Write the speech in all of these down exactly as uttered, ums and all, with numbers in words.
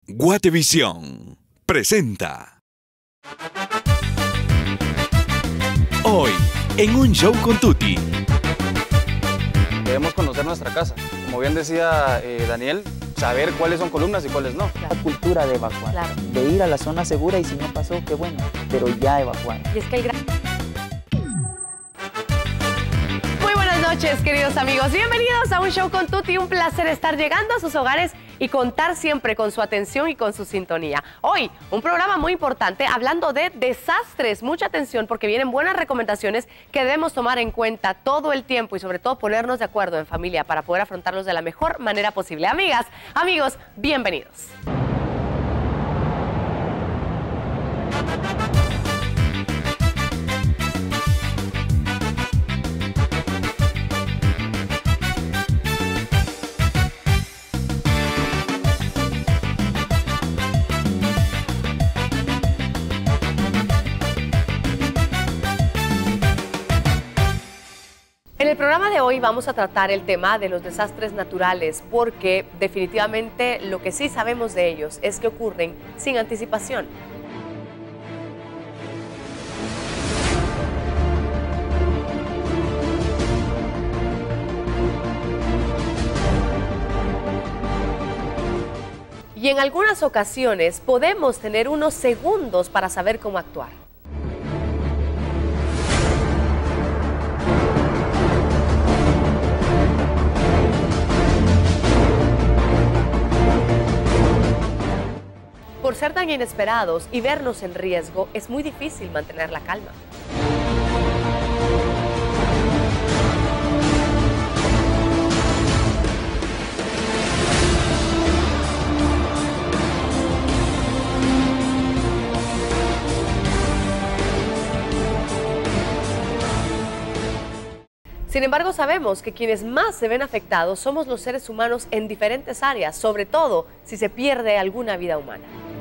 Guatevisión presenta. Hoy, en un show con Tuti. Debemos conocer nuestra casa. Como bien decía eh, Daniel, saber cuáles son columnas y cuáles no. La cultura de evacuar, Claro. de ir a la zona segura y si no pasó, qué bueno, pero ya evacuar. Y es que el gran... Muy buenas noches, queridos amigos. Bienvenidos a un show con Tuti. Un placer estar llegando a sus hogares y contar siempre con su atención y con su sintonía. Hoy, un programa muy importante hablando de desastres. Mucha atención porque vienen buenas recomendaciones que debemos tomar en cuenta todo el tiempo y sobre todo ponernos de acuerdo en familia para poder afrontarlos de la mejor manera posible. Amigas, amigos, bienvenidos. En el programa de hoy vamos a tratar el tema de los desastres naturales porque definitivamente lo que sí sabemos de ellos es que ocurren sin anticipación. Y en algunas ocasiones podemos tener unos segundos para saber cómo actuar. Por ser tan inesperados y vernos en riesgo, es muy difícil mantener la calma. Sin embargo, sabemos que quienes más se ven afectados somos los seres humanos en diferentes áreas, sobre todo si se pierde alguna vida humana.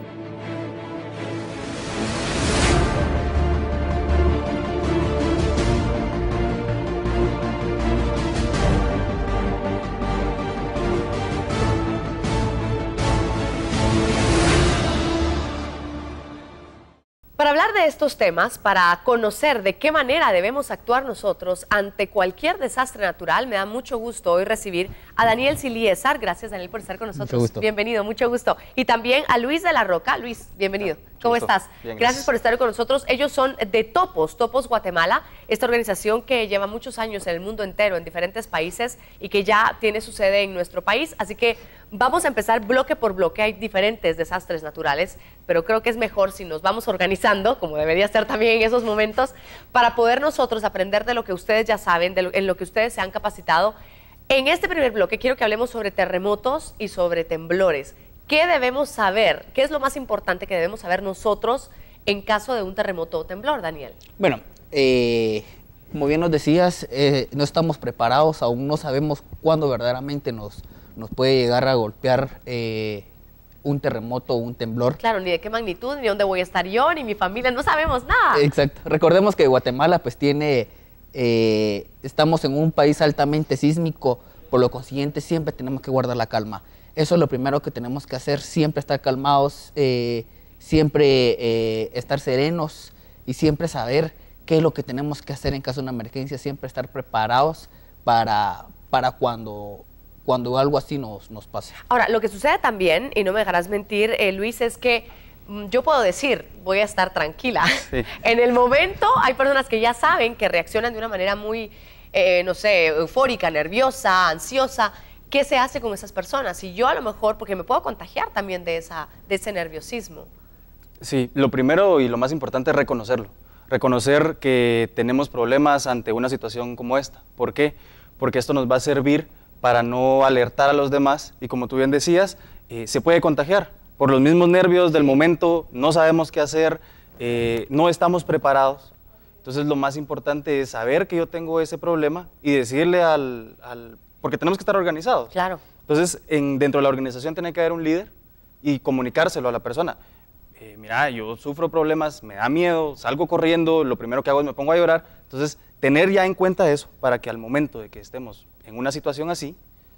Para hablar de estos temas, para conocer de qué manera debemos actuar nosotros ante cualquier desastre natural, me da mucho gusto hoy recibir a Daniel Siliesar. Gracias, Daniel, por estar con nosotros. Mucho gusto. Bienvenido, mucho gusto. Y también a Luis de la Roca. Luis, bienvenido. ¿Cómo gusto. estás? Bien, gracias. gracias por estar hoy con nosotros. Ellos son de Topos, Topos Guatemala, esta organización que lleva muchos años en el mundo entero, en diferentes países y que ya tiene su sede en nuestro país. Así que vamos a empezar bloque por bloque. Hay diferentes desastres naturales, pero creo que es mejor si nos vamos organizando, como debería ser también en esos momentos, para poder nosotros aprender de lo que ustedes ya saben, de lo, en lo que ustedes se han capacitado. En este primer bloque quiero que hablemos sobre terremotos y sobre temblores. ¿Qué debemos saber? ¿Qué es lo más importante que debemos saber nosotros en caso de un terremoto o temblor, Daniel? Bueno, eh, como bien nos decías, eh, no estamos preparados, aún no sabemos cuándo verdaderamente nos, nos puede llegar a golpear eh, un terremoto o un temblor. Claro, ni de qué magnitud, ni dónde voy a estar yo, ni mi familia, no sabemos nada. Exacto. Recordemos que Guatemala pues tiene, eh, estamos en un país altamente sísmico, por lo consiguiente siempre tenemos que guardar la calma. Eso es lo primero que tenemos que hacer, siempre estar calmados, eh, siempre eh, estar serenos y siempre saber qué es lo que tenemos que hacer en caso de una emergencia, siempre estar preparados para, para cuando, cuando algo así nos, nos pase. Ahora, lo que sucede también, y no me dejarás mentir, eh, Luis, es que mm, yo puedo decir, voy a estar tranquila. Sí. En el momento hay personas que ya saben que reaccionan de una manera muy, eh, no sé, eufórica, nerviosa, ansiosa. ¿Qué se hace con esas personas? Y yo a lo mejor, porque me puedo contagiar también de, esa, de ese nerviosismo. Sí, lo primero y lo más importante es reconocerlo. Reconocer que tenemos problemas ante una situación como esta. ¿Por qué? Porque esto nos va a servir para no alertar a los demás y, como tú bien decías, eh, se puede contagiar. Por los mismos nervios del momento, no sabemos qué hacer, eh, no estamos preparados. Entonces lo más importante es saber que yo tengo ese problema y decirle al... al porque tenemos que estar organizados. Claro. Entonces, en, dentro de la organización tiene que haber un líder y comunicárselo a la persona. Eh, mira, yo sufro problemas, me da miedo, salgo corriendo, lo primero que hago es me pongo a llorar. Entonces, tener ya en cuenta eso para que al momento de que estemos en una situación así,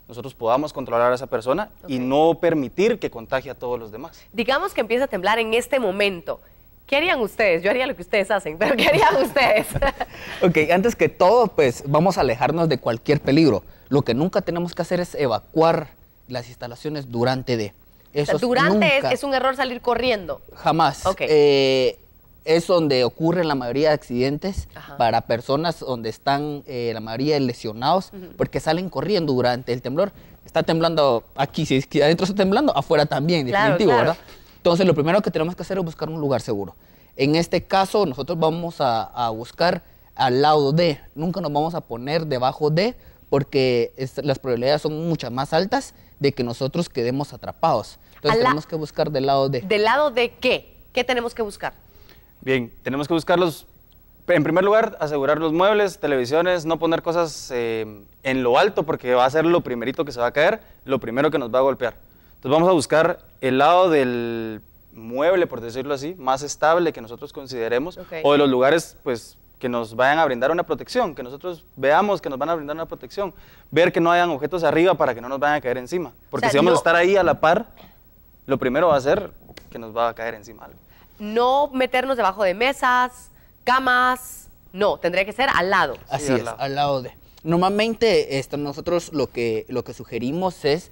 nosotros podamos controlar a esa persona Okay. y no permitir que contagie a todos los demás. Digamos que empieza a temblar en este momento. ¿Qué harían ustedes? Yo haría lo que ustedes hacen, pero ¿qué harían ustedes? Ok, antes que todo, pues vamos a alejarnos de cualquier peligro. Lo que nunca tenemos que hacer es evacuar las instalaciones durante de. Eso Durante nunca, es, es un error salir corriendo. Jamás. Ok. Eh, es donde ocurren la mayoría de accidentes Ajá. para personas donde están eh, la mayoría de lesionados, porque salen corriendo durante el temblor. Está temblando aquí, si es que adentro está temblando, afuera también, Claro, definitivo, claro. ¿verdad? Entonces, lo primero que tenemos que hacer es buscar un lugar seguro. En este caso, nosotros vamos a, a buscar al lado de, nunca nos vamos a poner debajo de, porque es- las probabilidades son muchas más altas de que nosotros quedemos atrapados. Entonces, Al la- tenemos que buscar del lado de. ¿Del lado de qué? ¿Qué tenemos que buscar? Bien, tenemos que buscarlos, en primer lugar, asegurar los muebles, televisiones, no poner cosas eh, en lo alto porque va a ser lo primerito que se va a caer, lo primero que nos va a golpear. Entonces vamos a buscar el lado del mueble, por decirlo así, más estable que nosotros consideremos, Ok. o de los lugares pues, que nos vayan a brindar una protección, que nosotros veamos que nos van a brindar una protección, ver que no hayan objetos arriba para que no nos vayan a caer encima, porque O sea, si vamos no- a estar ahí a la par, lo primero va a ser que nos va a caer encima algo. No meternos debajo de mesas, camas, no, tendría que ser al lado. Así al es, lado. al lado de. Normalmente esto, nosotros lo que, lo que sugerimos es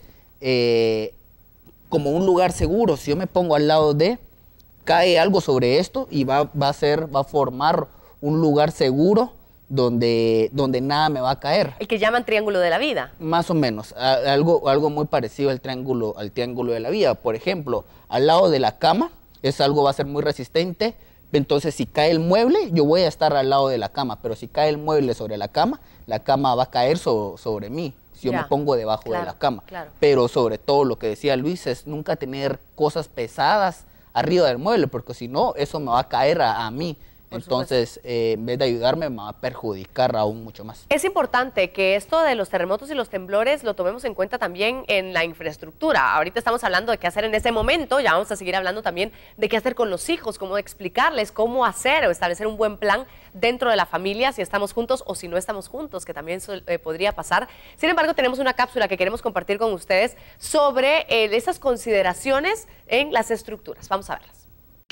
eh, como un lugar seguro. Si yo me pongo al lado de, cae algo sobre esto y va, va a ser, va a formar un lugar seguro donde, donde nada me va a caer. El que llaman triángulo de la vida. Más o menos, a- algo, algo muy parecido al triángulo, al triángulo de la vida. Por ejemplo, al lado de la cama, es algo va a ser muy resistente. Entonces, si cae el mueble, yo voy a estar al lado de la cama. Pero si cae el mueble sobre la cama, la cama va a caer so- sobre mí. Si yo Ya, me pongo debajo claro, de la cama. claro. Pero sobre todo, lo que decía Luis, es nunca tener cosas pesadas arriba del mueble, porque si no, eso me va a caer a, a mí. Por Entonces, eh, en vez de ayudarme, me va a perjudicar aún mucho más. Es importante que esto de los terremotos y los temblores lo tomemos en cuenta también en la infraestructura. Ahorita estamos hablando de qué hacer en ese momento, ya vamos a seguir hablando también de qué hacer con los hijos, cómo explicarles cómo hacer o establecer un buen plan dentro de la familia, si estamos juntos o si no estamos juntos, que también eso, eh, podría pasar. Sin embargo, tenemos una cápsula que queremos compartir con ustedes sobre eh, esas consideraciones en las estructuras. Vamos a verlas.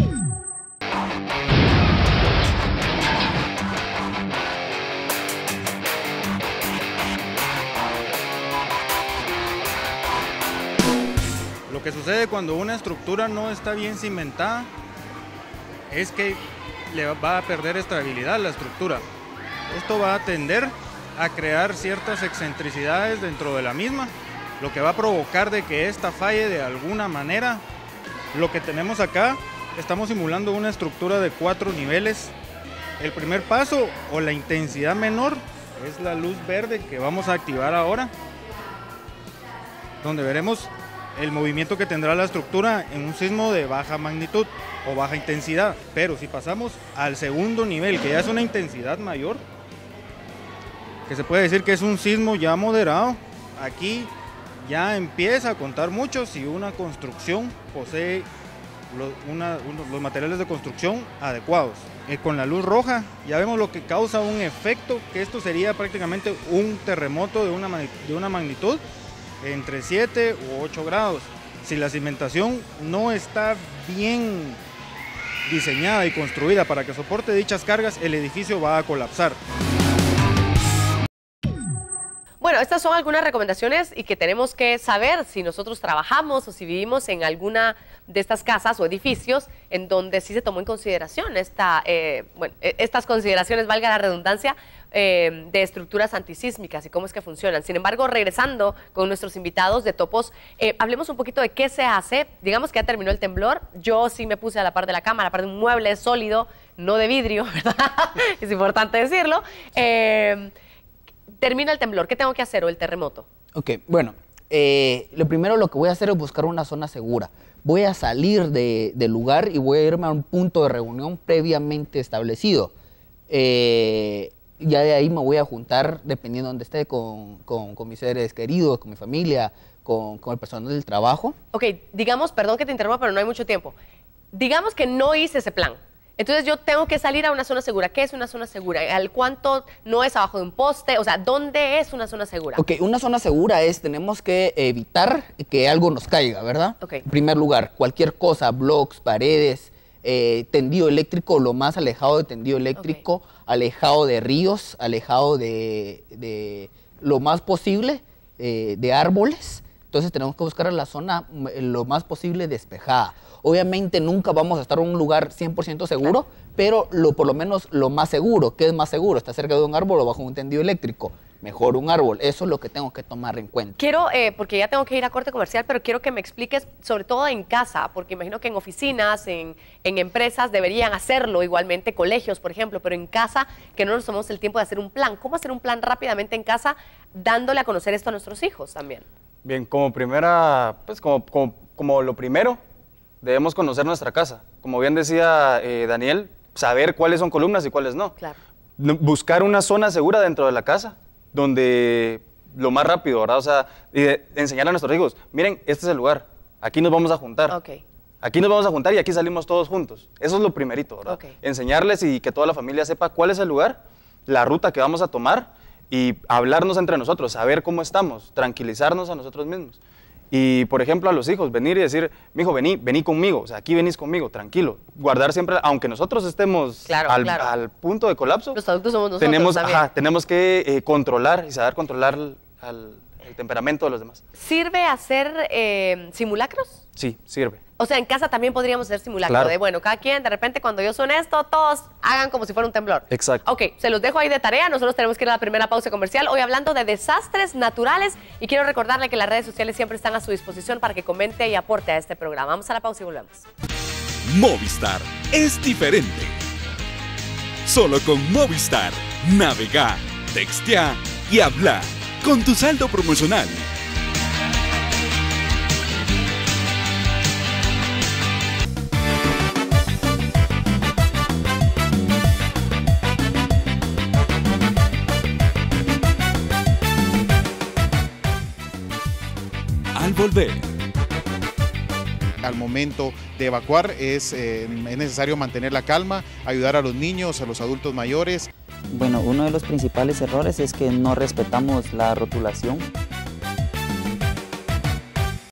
Lo que sucede cuando una estructura no está bien cimentada es que le va a perder estabilidad a la estructura. Esto va a tender a crear ciertas excentricidades dentro de la misma, lo que va a provocar de que esta falle de alguna manera. Lo que tenemos acá, estamos simulando una estructura de cuatro niveles. El primer paso o la intensidad menor es la luz verde que vamos a activar ahora, donde veremos el movimiento que tendrá la estructura en un sismo de baja magnitud o baja intensidad. Pero si pasamos al segundo nivel, que ya es una intensidad mayor, que se puede decir que es un sismo ya moderado, aquí ya empieza a contar mucho si una construcción posee lo- una- uno- los materiales de construcción adecuados. Eh, con la luz roja ya vemos lo que causa un efecto, que esto sería prácticamente un terremoto de una, magni- de una magnitud entre siete u ocho grados. Si la cimentación no está bien diseñada y construida para que soporte dichas cargas, el edificio va a colapsar. Bueno, estas son algunas recomendaciones y que tenemos que saber si nosotros trabajamos o si vivimos en alguna de estas casas o edificios en donde sí se tomó en consideración esta, eh, bueno, eh, estas consideraciones, valga la redundancia, eh, de estructuras antisísmicas y cómo es que funcionan. Sin embargo, regresando con nuestros invitados de Topos, eh, hablemos un poquito de qué se hace. Digamos que ya terminó el temblor, yo sí me puse a la par de la cama, a la par de un mueble sólido, no de vidrio, ¿verdad? Es importante decirlo. Eh, termina el temblor, ¿qué tengo que hacer o el terremoto? Ok, bueno, eh, lo primero lo que voy a hacer es buscar una zona segura. Voy a salir de- del lugar y voy a irme a un punto de reunión previamente establecido. Eh, ya de ahí me voy a juntar, dependiendo de donde esté, con, con- con mis seres queridos, con mi familia, con, con el personal del trabajo. Ok, digamos, perdón que te interrumpa, pero no hay mucho tiempo. Digamos que no hice ese plan. Entonces yo tengo que salir a una zona segura. ¿Qué es una zona segura? ¿Al cuánto no es abajo de un poste? O sea, ¿dónde es una zona segura? Ok, una zona segura es, tenemos que evitar que algo nos caiga, ¿verdad? Ok. En primer lugar, cualquier cosa, bloques, paredes, eh, tendido eléctrico, lo más alejado de tendido eléctrico, okay. alejado de ríos, alejado de, de lo más posible eh, de árboles. Entonces tenemos que buscar la zona lo más posible despejada. Obviamente nunca vamos a estar en un lugar cien por ciento seguro, claro. pero lo, por lo menos lo más seguro. ¿Qué es más seguro? ¿Está cerca de un árbol o bajo un tendido eléctrico? Mejor un árbol. Eso es lo que tengo que tomar en cuenta. Quiero, eh, porque ya tengo que ir a corte comercial, pero quiero que me expliques, sobre todo en casa, porque imagino que en oficinas, en, en empresas deberían hacerlo igualmente, colegios, por ejemplo, pero en casa que no nos tomamos el tiempo de hacer un plan. ¿Cómo hacer un plan rápidamente en casa, dándole a conocer esto a nuestros hijos también? Bien, como primera, pues como, como, como lo primero, debemos conocer nuestra casa. Como bien decía eh, Daniel, saber cuáles son columnas y cuáles no. Claro. Buscar una zona segura dentro de la casa, donde lo más rápido, ¿verdad? O sea, y de, enseñar a nuestros hijos, miren, este es el lugar, aquí nos vamos a juntar. Okay. Aquí nos vamos a juntar y aquí salimos todos juntos. Eso es lo primerito, ¿verdad? Okay. Enseñarles y que toda la familia sepa cuál es el lugar, la ruta que vamos a tomar y hablarnos entre nosotros, saber cómo estamos, tranquilizarnos a nosotros mismos. Y, por ejemplo, a los hijos, venir y decir, mijo, vení, vení conmigo, o sea, aquí venís conmigo, tranquilo. Guardar siempre, aunque nosotros estemos claro, al, claro. al punto de colapso. Los adultos somos nosotros tenemos, también. ajá, tenemos que eh, controlar y saber controlar el, el, el temperamento de los demás. ¿Sirve hacer eh, simulacros? Sí, sirve. O sea, en casa también podríamos hacer simulacro Claro. de, bueno, cada quien, de repente, cuando yo suene esto, todos hagan como si fuera un temblor. Exacto. Ok, se los dejo ahí de tarea. Nosotros tenemos que ir a la primera pausa comercial. Hoy hablando de desastres naturales y quiero recordarle que las redes sociales siempre están a su disposición para que comente y aporte a este programa. Vamos a la pausa y volvemos. Movistar es diferente. Solo con Movistar, navega, textea y habla con tu saldo promocional. Al volver. Al momento de evacuar es, eh, es necesario mantener la calma, ayudar a los niños, a los adultos mayores. Bueno, uno de los principales errores es que no respetamos la rotulación